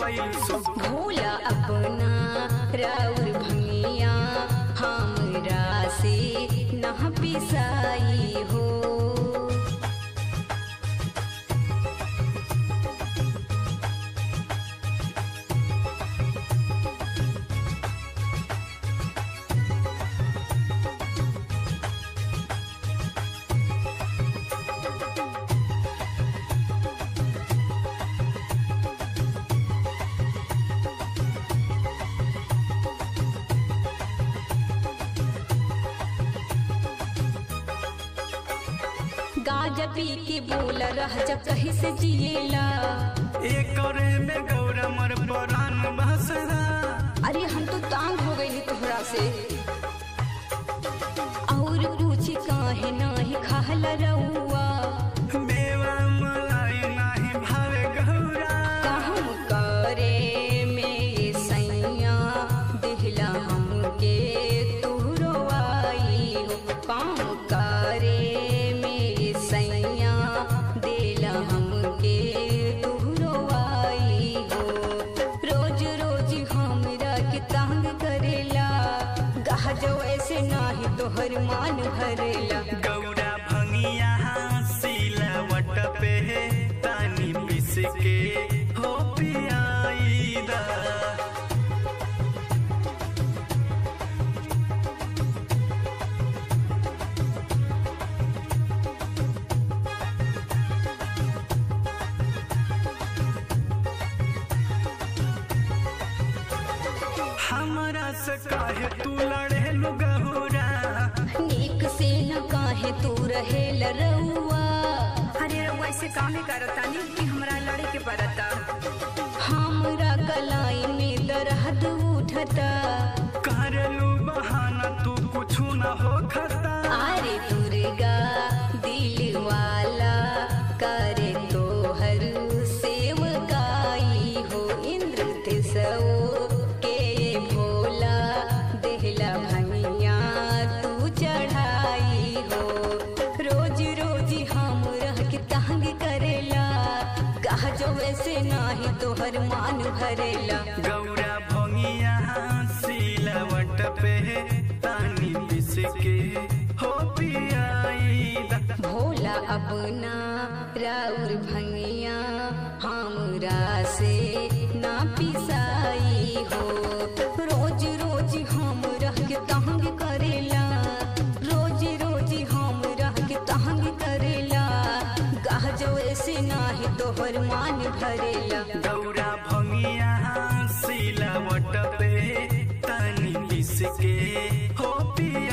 गइल सो। भोला अपना राउर भंगिया हमरा से ना पिसाई हो। गाजा पी के बोला रह जा कहीं से जिएला। एकरे में गौरा मर परान बसरा। अरे हम तो तांग हो गई तोहरा से। और पूछी काहे नाही खाला रउआ। मेवा मलाई नाही भावे गौरा। कहम करे में सैया दिहला हमके तू रोवाई हो। काम करे सैया देला हमके तू रोवाई हो। रोज रोज हमरा के तंग करेला। गाह जो ऐसे नाही तोहर मान भरेला। गौरा भंगिया सिलवट पे तानी पिस के हो पियाई दा। हमरा से काहे तू लड़े लो गौरा। नीक से न काहे तू रहेल रउआ। अरे रउआ ऐसे कामे करतानी कि हमरा लड़े के पड़ता। हमरा कलाई में दर्द उठता। करलू बहाना तू कुछ न हो खता। अरे दुर्गा दिल वाला करे तोहर सेवकाई हो। इंद्र तिसो के भोला देहला भंगिया तू चढ़ाई हो। रोज रोज हम रह के तंग करेला। कहा जो वैसे नाही तोहर मान भरेला। गौरा भंगिया सिलवट पे तानी पिस के हो पियाई दा। भोला अपना राउर भंगिया हमरा से ना पिसाई हो। रोज रोज हम रह के तंग करेला। रोज रोज हम रह के तंग करेला। गाह जो ऐसे नाही तोहर मान भरेला। गौरा भंगिया सिलवट पे तानी पिस के हो पिया।